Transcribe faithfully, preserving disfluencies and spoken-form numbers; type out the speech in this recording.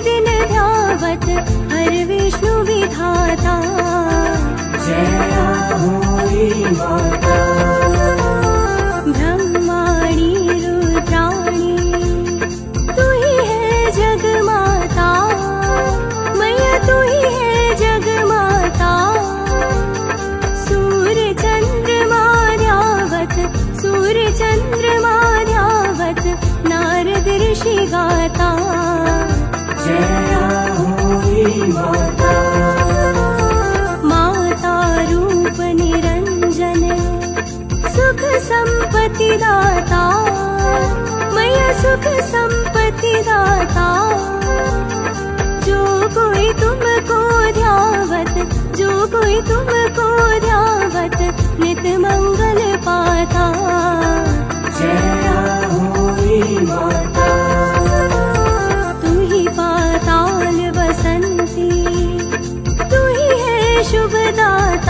दिन ध्यावत हर विष्णु विधाता। जय आहोई माता। ब्रह्माणी रुद्राणी तू ही है जग माता, मैया तू ही है जग माता। सूर्य चंद्रमा ध्यावत सूर्य चंद्रमा ध्यावत नारद ऋषि गाता। जय आहोई माता। माता रूप निरंजन सुख संपत्ति दाता, मैया सुख संपत्ति दाता। जो कोई तुमको ध्यावत जो कोई तुमको ध्यावत नित मंगल पाता। जय आहोई माता। तू ही पाताल बसंती तू ही है शुभदाता।